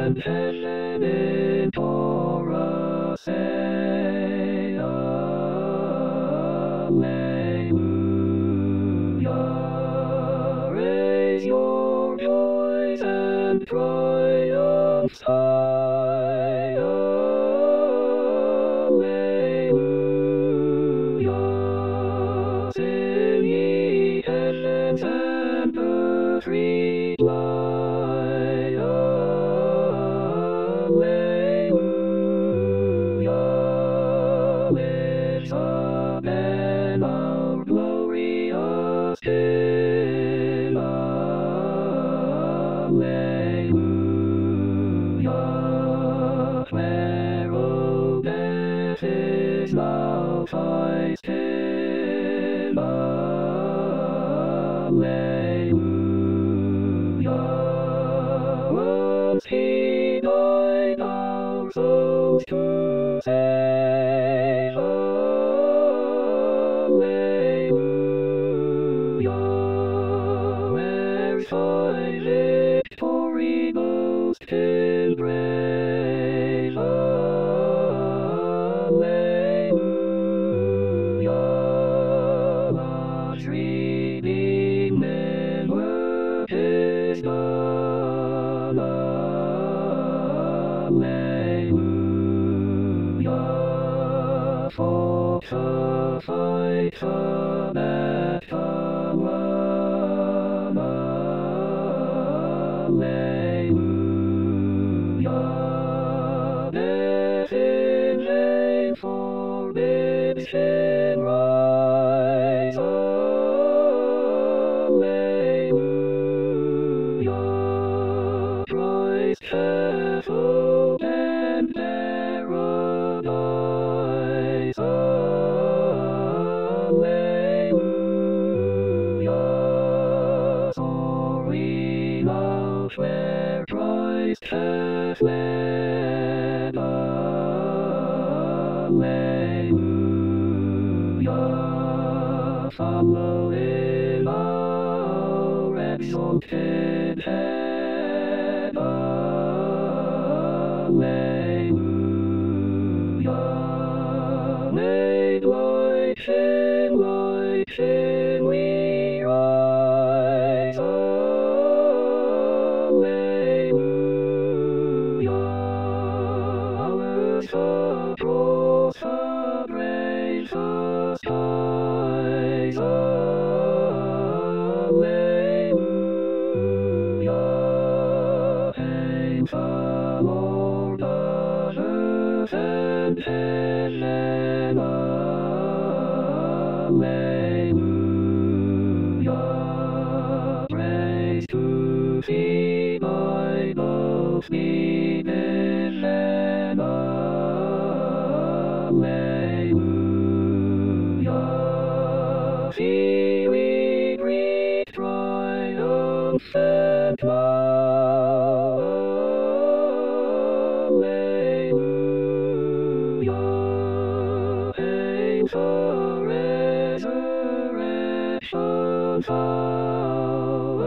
and heaven in chorus say Alleluia. Raise your voice and triumph high. Alleluia. Sing ye heavens and earth reply. Alleluia. Lift up and our glorious King. Alleluia. Where, O death, is thou thy sting? Alleluia. Once he died our souls to save. Alleluia. Where's thy victory, most in brave? Alleluia. Love's redeeming work is done. Alleluia. Fought the fight, the battle won. Alleluia. Death in vain forbids sin rise. Alleluia. Christ hath opened paradise. Alleluia. Sorry love where Christ hath led. Alleluia. Follow in our exalted head. Alleluia. Made like Him we rise. Alleluia. Ours the cross, the brave, the skies. Alleluia. Thank the Lord of earth and heaven. Alleluia. Praise to thee, my both need in men. Alleluia. See we greet triumphant now. Alleluia. Hail the resurrection power.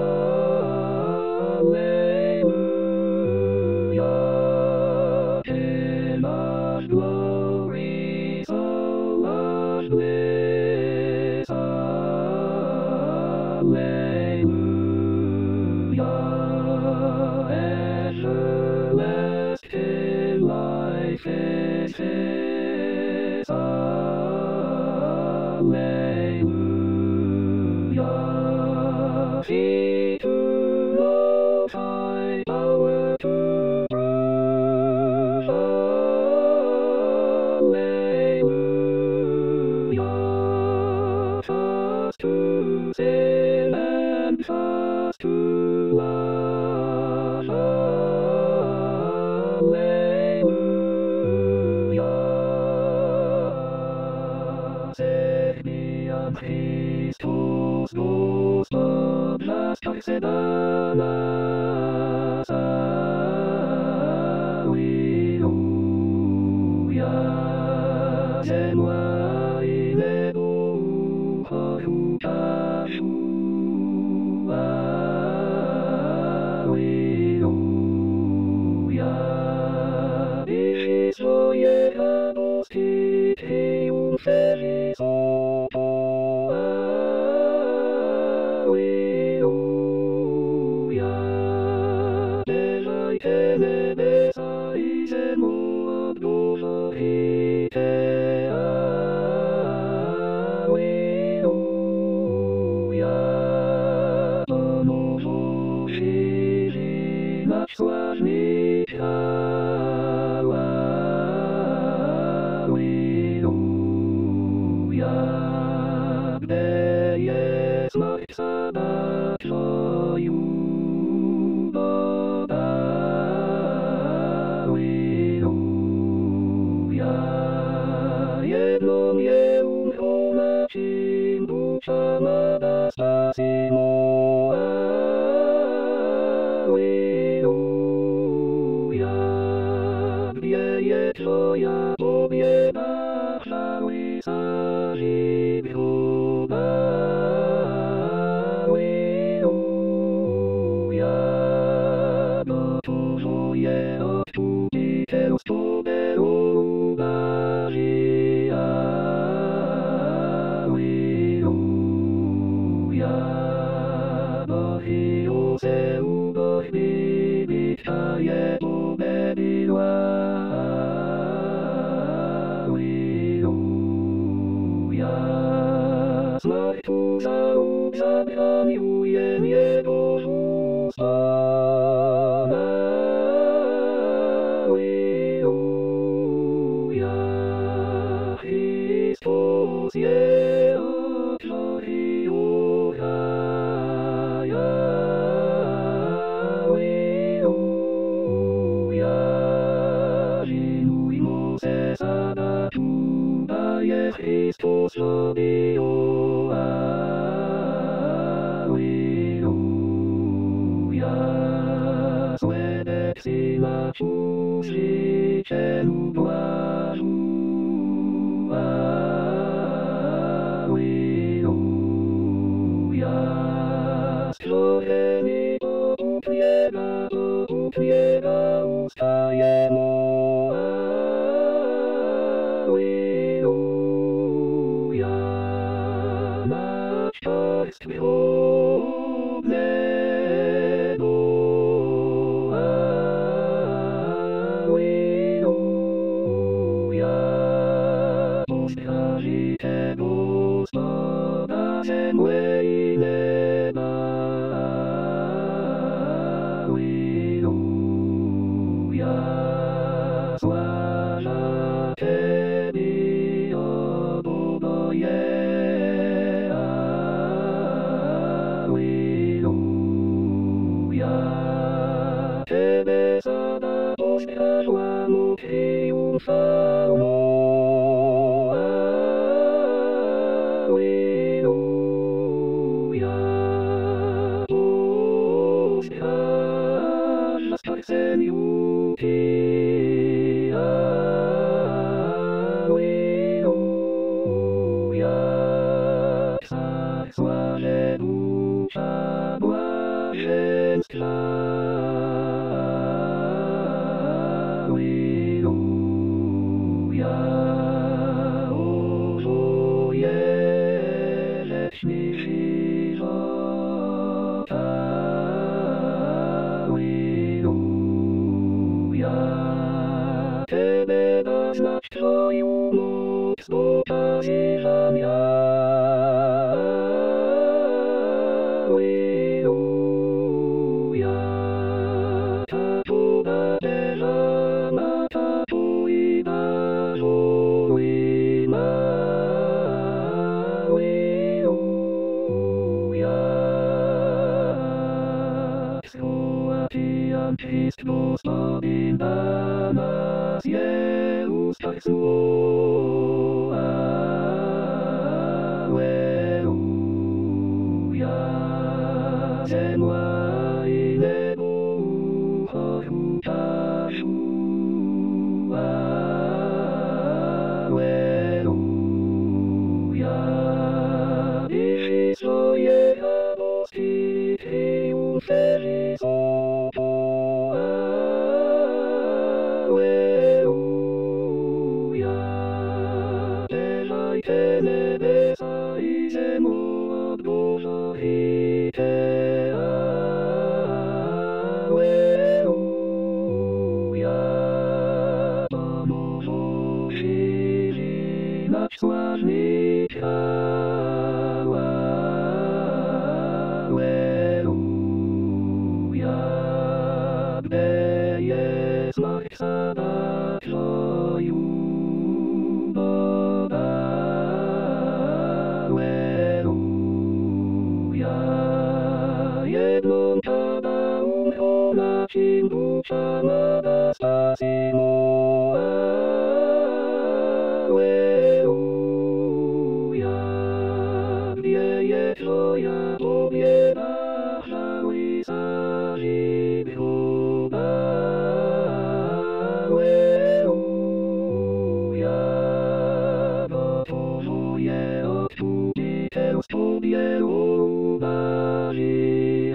Alleluia. In the glory, soul of bliss. Alleluia. Everlasting life is His. Alleluia. Feet to know thy power to prove. Alleluia. Fast to sin and fast to love. Alleluia. Set me on Christus, Ghost of last Sedanas. Alleluia. Zenwa iledu harutashu. Alleluia. Dejajcie nebesa i ziemię od dużo hicie. Alleluja. Pomóżu żyli nasz sławny chwała. Alleluja. Gdy jest noc sada twoju woda. Jedno mnie umknął czym ducha nada spasimo. Alleluja. Gdzie jest twoja pobieda, chwały sarzy wróba. Alleluja. Gotuje odkupiciel spoderu Marii. Alleluja. Bohy Józeu, Boh wybitna je pobebiła. Alleluja. Smartu zabraniuje jego żółstwa. Chrystus je otworzył raj. Alleluja. Żynujmo se zadatu, daje Chrystus robił. Alleluja. Słedek syna życielu błażu. Alleluja. Stworzeni poputniega ustajemo. Alleluja. Na czarstwie obnego. Alleluja. Postrażycie Gospoda ziemłe i nieba. Alleluja. Sława Tobie, o Bogoje. Alleluja. Ciebie sada postrażła mu triumfalną. Alleluja. Sławie dusza błażeństwa. Alleluja. Ożuje wieczny żywota. Ciebie doznać Twoją moc do pożyczania. Alleluja. Tatu badeżana, tatu i bażołyma. Alleluja. Skołacian czyst Gospodin da nas je ustach zło. Alleluja. Ziemia i niebo chociażu. Alleluja. Dyszy swoje radości triumfery sobą. Alleluja. Dejajcie nebesa i ziemię od dużo Alleluja. Pomożesz nać sławny chwała. Alleluja. Gdy jest mach sada kroju Boga. Alleluja. Jedną pada na czym dusza nada spasimo. Alleluja. Gdzie jest twoja pobieda, żałuj za żywioła. Alleluja. Gotowuje odkupicielstwo wielu udarzy.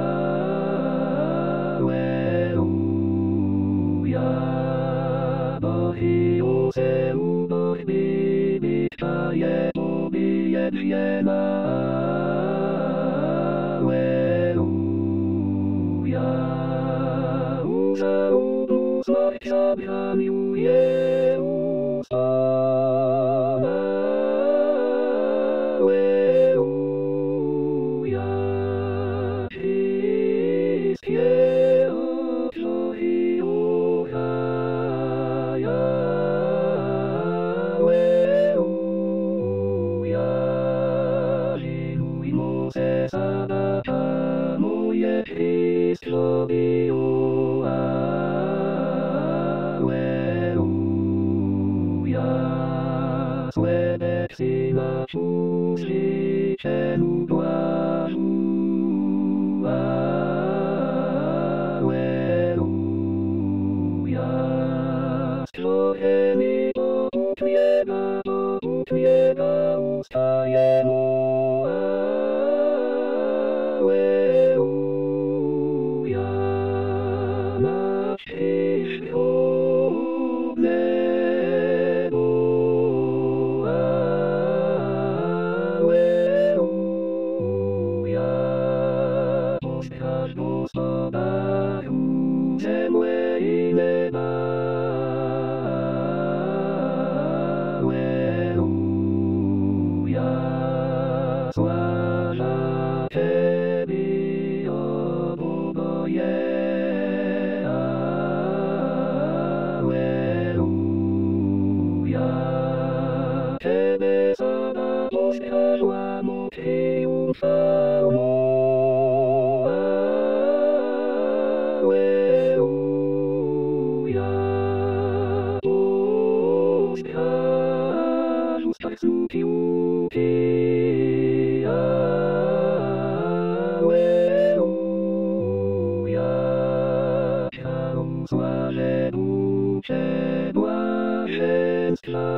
Alleluja. Bohy Józeu, Boh wybitwa je pobijedzjena. Alleluja. Uzaudu zmarć zabraniuje ustona. Alleluja. Wszystkie okrzyki uchaja. Alleluja. Żyluj Mose zadata moje Chrystowi. Alleluja. Słedek syna życzeniu błażu. Alleluja. Stworzeni Bogów Jego ustajemy. Alleluja. Nasz Krzyż godnego. Alleluja. Postraż Gospodarzu ziemłe i nieba. Alleluja. Sława Tobie, o Bogowie. Alleluja. Ciebie sada postrażłam triumfalną. Alleluja. Postrażu starcu piłki. Alleluja. Chwałą sławie dusze błażeństwa.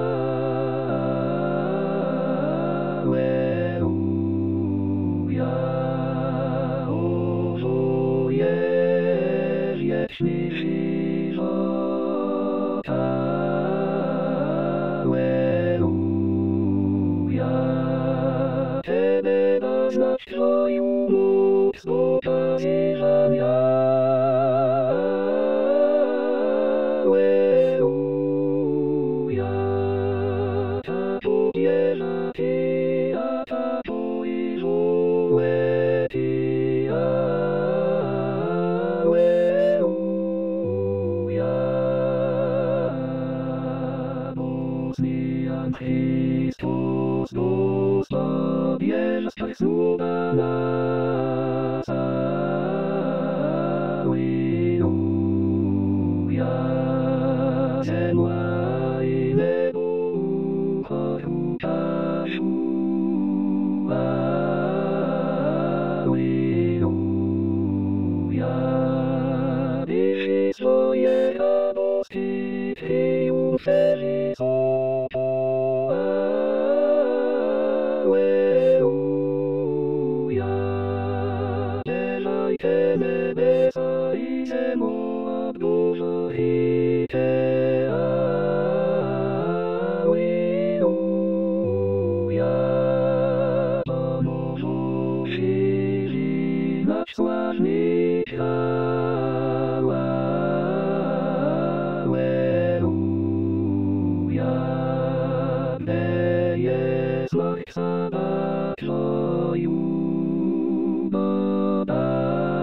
Alleluja. Ożujesz wieczny żywota. Alleluja. Ciebie da znać Twoją moc do pożyczania. Alleluja. Ta pobierza Ty, a ta pojrzuje Ty. Alleluja. Bosnian Chrystus Gospodarz sługa nas. Alleluja. Ziemia i niebo ukochają. Alleluja. Dyszy swoje radości triumfery sobą. Alleluja. Belajcie nebesa i ziemią obdarujcie. Alleluja. Pomożesz znać sławny chwała. Alleluja, gdy jest Ojca pokoju Boga.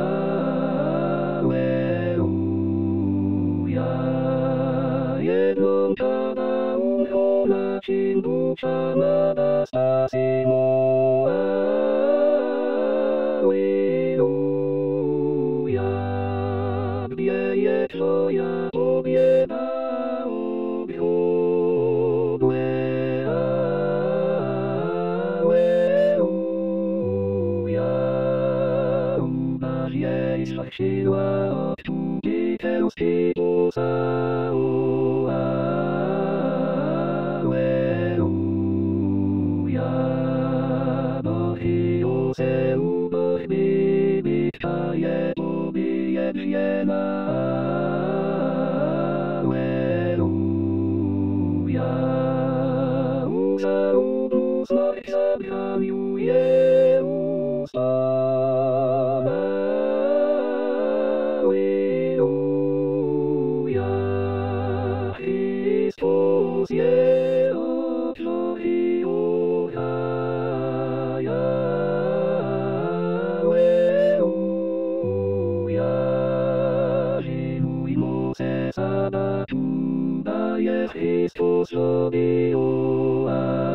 Alleluja, jedną pada uchona Cię ducha nada spasimo. Alleluja, gdzie jest Twoja pobieda obchodłe. Alleluja, największa siła odkupicielskiego cału. Alleluja, Bohy Oseł, Boh Bibita je pobijedzjena. Alleluja, uzarubu znak zabraniuje ustana. Alleluja, Chrystus je obroży ochaja. Alleluja, żywujmo se sabatu, daje Chrystus robiło.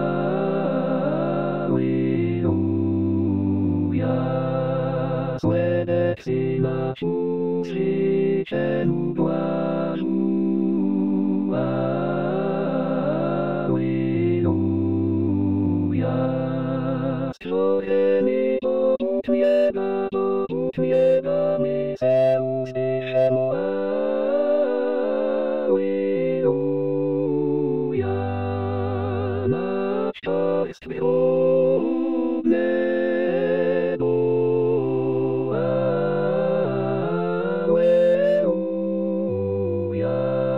Alleluja, słedek syna ciu życzeniu błażu. Alleluja, stworzeni dotąd Twiega my se usłyszemy. Alleluja, nasz Carstwie obnego. Alleluja,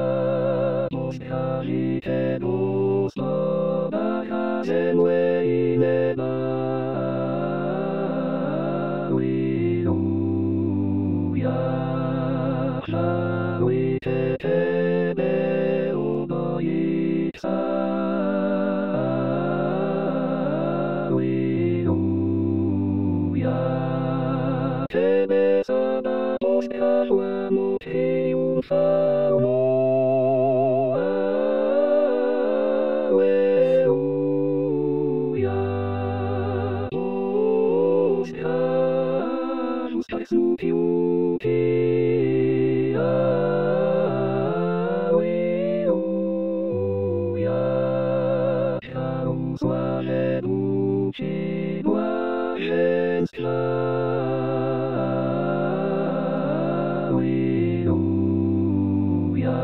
poskarżycie do Słowa ziemłe i nieba. Alleluja, chwałujcie Ciebie obojca. Alleluja, Ciebie sada poskarżono triumfalną. Alleluja, poskarżu starsupiuki. Alleluja, chwałą złażenu Ci błażeństwa. Alleluja,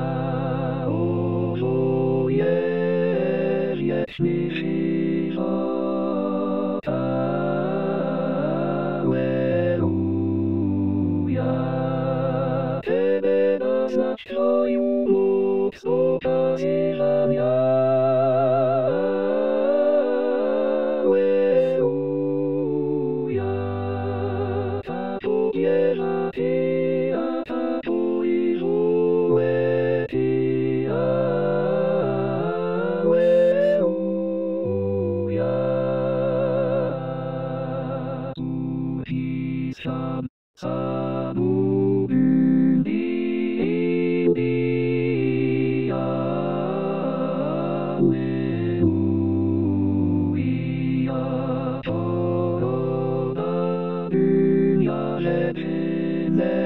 ożujesz wieczny żywota. Alleluja, Ciebie doznać Twoją moc okazywania. Alleluja, ta pobierza Ty, a ta pojrzuje Ty. Alleluja, Sam, Samu, India. Alleluja, Corona, Dunia, Rzeczyne.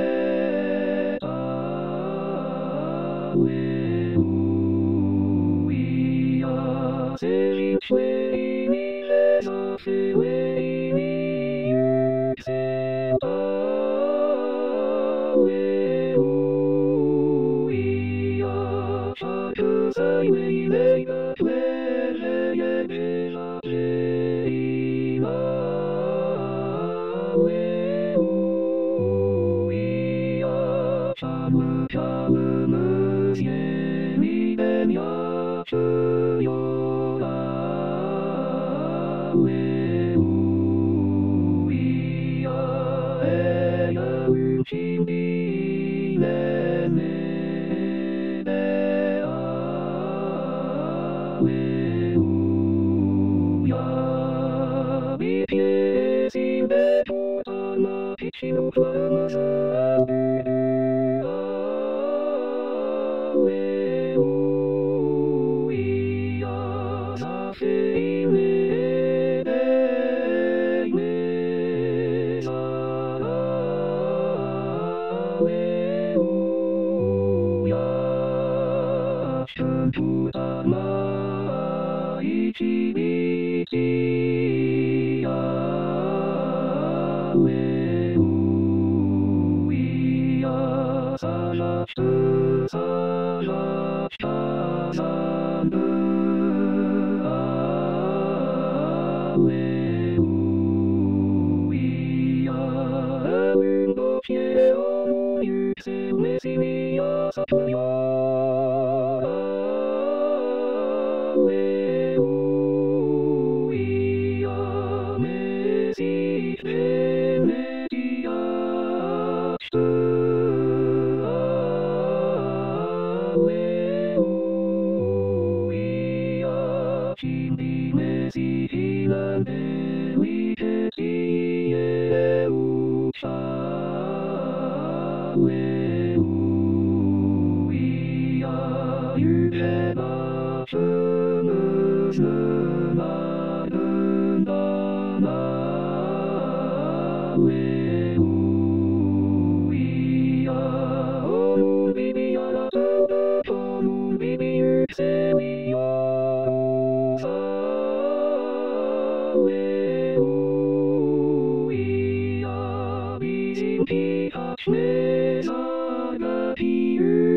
Alleluja, Syriczły i mile zaszyły i mijuce. Alleluja, czarku zajły i mega twerze je krzyża przyjma. Alleluja, czarny z ziemi ten ja czuję. Alleluja, Alleluia, mi piesi me tutta la vicino clamas Alleluia, sa fei me dei me Alleluia, tutta mai ci viti Alleluia, salatu, salatu, salatu, Alleluia, un cielo luce Messinia superior Alleluia, Messi benedicat Alleluia, Cindi Messi hilande viceti eucha Alleluia, Jubela Alleluia, o non vivi alla terra, o non vivi Alleluia, visinti hac me salvati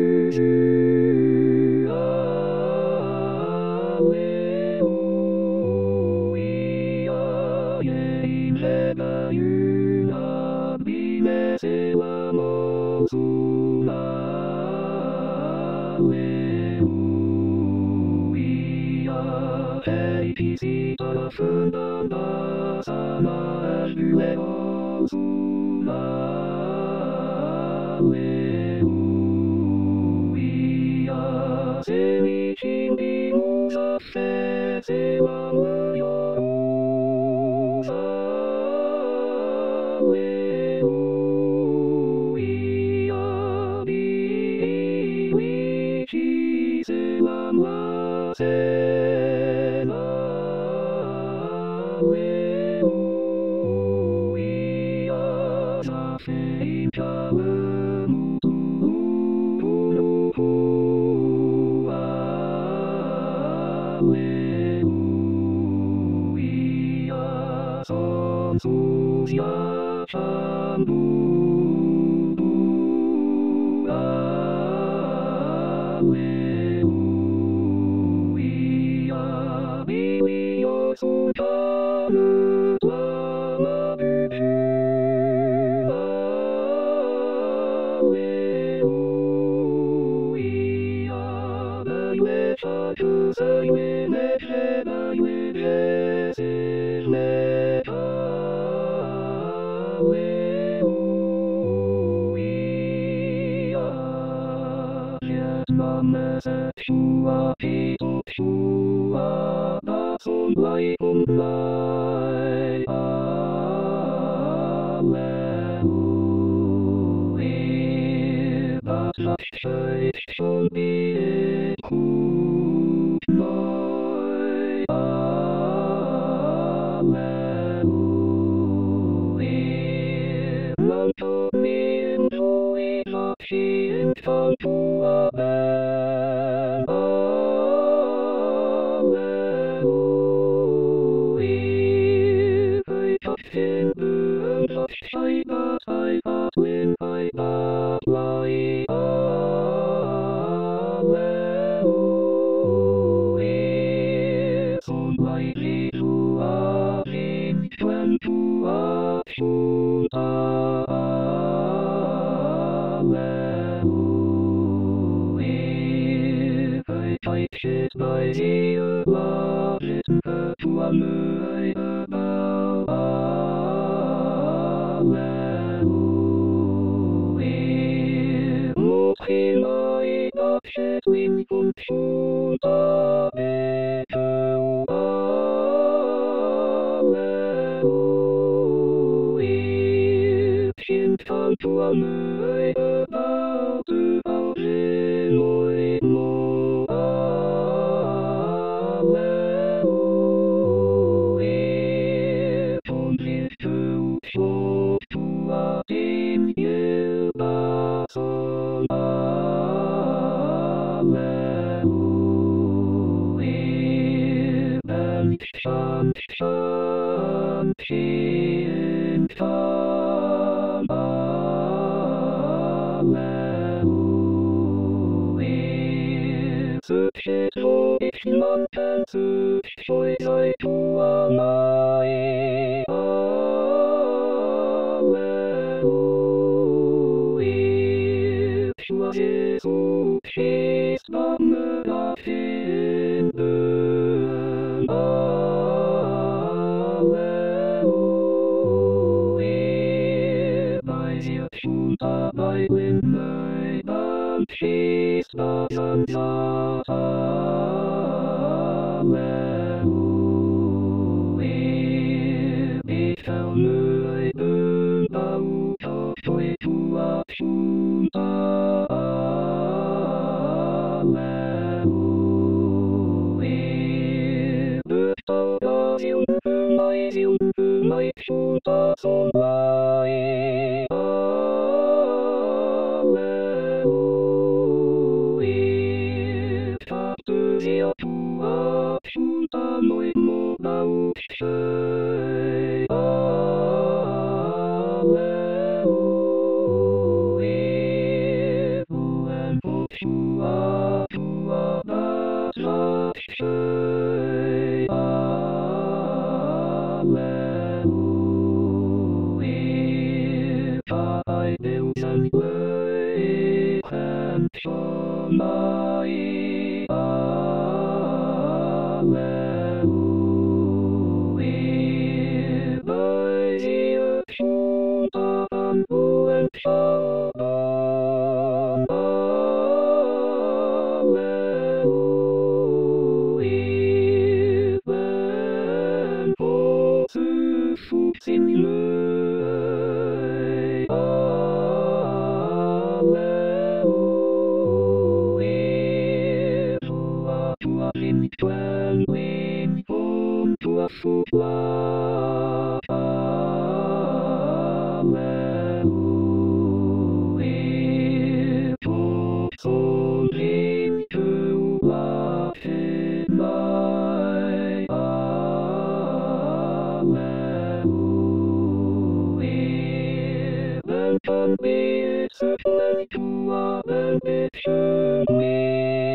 Alleluia, in leva una bime se mosula Alleluia, ei visita la fundanda sana el buenosula Alleluia, se mi cindi musa fe se la gloriosa Alleluia, vici se la masena Alleluia, sa fei piavemu Alleluia, son sucia ciambu Alleluia, vivio sultane tua Alleluia, daiue ciaciu saiue mece daiue Jesus meta Alleluia, Vietnam tua pito tua da son lai Alleluia, da latscheit schon die gut neu Alleluia, lanto mi in tui lati in tua ben Alleluia, I touched in blue and touched I got when I got light Alleluia, son lightly to a page when to a junta Alleluia, I touched it by the love it to a moon above Alleluia hinein und schon da bitte Alleluia. Tanto amor about Alleluia. Alleluia. Von Hilfe und tua in Hilbason. Alleluia. And chant, chant, in time. Alleluia. Suche so ich niemanden, suche sei du allein. Alleluia. Schua Jesu, schießt Banne nach hinten. Alleluia. Bei dir schon dabei bin, dann schießt das an Alleluia. Ich vermöge Bau, toi tua Schunta. Alleluia. Bestau das Jungfrau, Schunta zum Leid. Alleluia. Vater, dir tua Schunta neu mo bautschei. Alleluia. Vuen po tua bautschei. Alleluia. Bei Bildern Leichen schon nahe. Alleluia. Bei dir schon daran, wo entschauen. Alleluia. Wenn wo zu Schutz in Mühe. Alleluia. Tua in Twelwin und tua Schubla. Alleluia. Tod in tua hinein. Alleluia. Wenn kann wir zu tua, wenn wir schön